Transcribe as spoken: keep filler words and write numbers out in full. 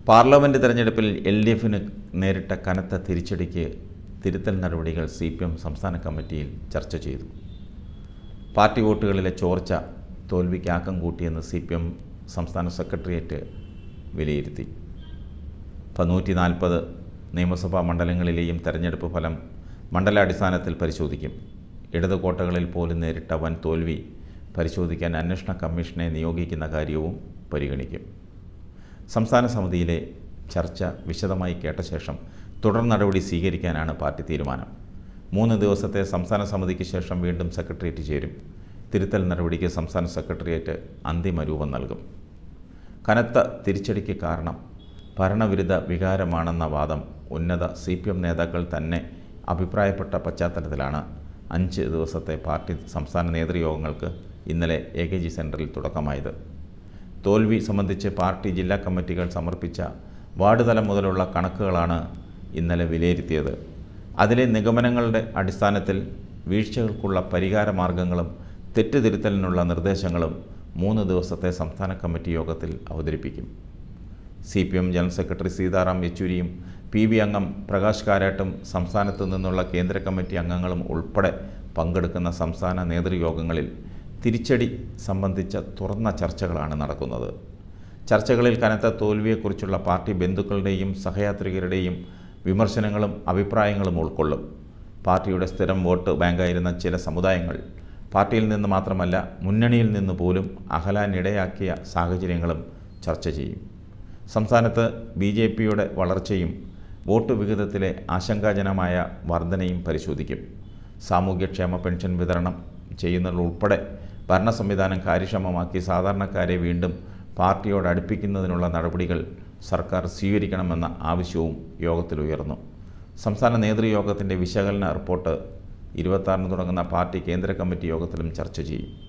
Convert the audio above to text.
Parliament തെരഞ്ഞെടുപ്പിൽ L D എഫിന് നേരിട്ട കനത്ത തിരിച്ചടിക്ക് തിരുത്തൽ നടപടികൾ സി പി എം സംസ്ഥാന കമ്മിറ്റിയിൽ ചർച്ച ചെയ്തു. പാർട്ടി വോട്ടുകളിലെ ചോർച്ച തോൽവിക്ക് ആക്കം കൂട്ടിയെന്ന് സി പി എം സംസ്ഥാന സെക്രട്ടേറിയറ്റ് വിലയിരുത്തി. നൂറ്റി നാൽപ്പത് നിയമസഭാ മണ്ഡലങ്ങളിലെയും തെരഞ്ഞെടുപ്പ് ഫലം മണ്ഡലാടിസ്ഥാനത്തിൽ പരിശോധിക്കും. ഇടത് കോട്ടകളിൽ പോലും നേരിട്ട വൻ തോൽവി പരിശോധിക്കാൻ അന്വേഷണ കമ്മീഷനെ നിയോഗിക്കുന്ന കാര്യവും പരിഗണിക്കും. സംസ്ഥാന സമിതിയിലെ ചർച്ച വിശദമായി കേട്ട ശേഷം തുടർ നടപടി സ്വീകരിക്കാനാണ് പാർട്ടി തീരുമാനം. മൂന്ന് ദിവസത്തെ സംസ്ഥാന സമിതിക്ക് ശേഷം വീണ്ടും സെക്രട്ടേറിയറ്റ് ചേരും. തിരുത്തൽ നടപടിക്ക് സംസ്ഥാന സെക്രട്ടേറിയറ്റ് അന്തിമ രൂപം നൽകും. കനത്ത തിരിച്ചടിക്ക് കാരണം ഭരണവിരുദ്ധ വികാരമാണെന്ന വാദം ഉന്നത സി പി എം നേതാക്കൾ തന്നെ അഭിപ്രായപ്പെട്ട പശ്ചാത്തലത്തിലാണ് അഞ്ച് ദിവസത്തെ പാർട്ടി സംസ്ഥാന നേതൃയോഗങ്ങൾക്ക് ഇന്നലെ എ കെ ജി സെൻറ്ററിൽ തുടക്കമായത്. തോൽവി സംബന്ധിച്ച് പാർട്ടി ജില്ലാ കമ്മിറ്റികൾ സമർപ്പിച്ച വാർഡ് തലം മുതലുള്ള കണക്കുകളാണ് ഇന്നലെ വിലയിരുത്തിയത്. അതിലെ നിഗമനങ്ങളുടെ അടിസ്ഥാനത്തിൽ വീഴ്ചകൾക്കുള്ള പരിഹാര മാർഗങ്ങളും തെറ്റുതിരുത്തലിനുള്ള നിർദ്ദേശങ്ങളും മൂന്ന് ദിവസത്തെ സംസ്ഥാന കമ്മിറ്റി യോഗത്തിൽ അവതരിപ്പിക്കും. C P M general secretary Sitaram യെച്ചൂരിയും പി ബി അംഗം പ്രകാശ് കാരാട്ടും സംസ്ഥാനത്തു നിന്നുള്ള കേന്ദ്ര കമ്മിറ്റി അംഗങ്ങളും ഉൾപ്പെടെ പങ്കെടുക്കുന്ന സംസ്ഥാന നേതൃയോഗങ്ങളിൽ തിരിച്ചടി സംബന്ധിച്ച തുറന്ന ചർച്ചകളാണ് നടക്കുന്നത്. ചർച്ചകളിൽ കനത്ത തോൽവിയെക്കുറിച്ചുള്ള പാർട്ടി ബന്ധുക്കളുടെയും സഹയാത്രികരുടെയും വിമർശനങ്ങളും അഭിപ്രായങ്ങളും ഉൾക്കൊള്ളും. പാർട്ടിയുടെ സ്ഥിരം വോട്ട് ബാങ്കായിരുന്ന ചില സമുദായങ്ങൾ പാർട്ടിയിൽ നിന്ന് മാത്രമല്ല മുന്നണിയിൽ നിന്ന് പോലും അകലാനിടയാക്കിയ സാഹചര്യങ്ങളും ചർച്ച ചെയ്യും. സംസ്ഥാനത്ത് ബി ജെ പിയുടെ വളർച്ചയും വോട്ട് വിഹിതത്തിലെ ആശങ്കാജനമായ വർധനയും പരിശോധിക്കും. സാമൂഹ്യക്ഷേമ പെൻഷൻ വിതരണം ചെയ്യുന്നതുൾപ്പെടെ ഭരണ സംവിധാനം കാര്യക്ഷമമാക്കി സാധാരണക്കാരെ വീണ്ടും പാർട്ടിയോട് അടുപ്പിക്കുന്നതിനുള്ള നടപടികൾ സർക്കാർ സ്വീകരിക്കണമെന്ന ആവശ്യവും യോഗത്തിലുയർന്നു. സംസ്ഥാന നേതൃയോഗത്തിൻ്റെ വിശകലന റിപ്പോർട്ട് ഇരുപത്താറിന് തുടങ്ങുന്ന പാർട്ടി കേന്ദ്ര കമ്മിറ്റി യോഗത്തിലും ചർച്ച ചെയ്യും.